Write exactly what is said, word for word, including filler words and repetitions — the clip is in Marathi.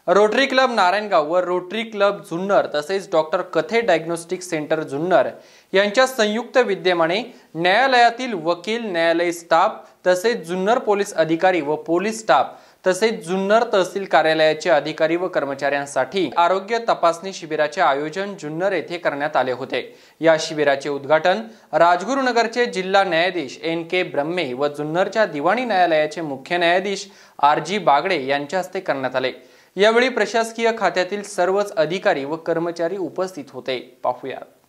रोटरी क्लब नारायणगाव व रोटरी क्लब जुन्नर तसेच डॉक्टर कथे डायग्नोस्टिक सेंटर जुन्नर यांच्या संयुक्त विद्यमाने न्यायालयातील वकील, न्यायालय स्टाफ तसेच जुन्नर पोलीस अधिकारी व पोलीस स्टाफ तसेच जुन्नर तहसील कार्यालयाचे अधिकारी व कर्मचाऱ्यांसाठी आरोग्य तपासणी शिबिराचे आयोजन जुन्नर येथे करण्यात आले होते। या शिबिराचे उद्घाटन राजगुरुनगरचे जिल्हा न्यायाधीश एन के ब्रह्मे व जुन्नरच्या दिवाणी न्यायालयाचे मुख्य न्यायाधीश आर जी बागडे यांच्या हस्ते करण्यात आले। यावेळी प्रशासकीय खात्यातील सर्वच अधिकारी व कर्मचारी उपस्थित होते। पाहूया।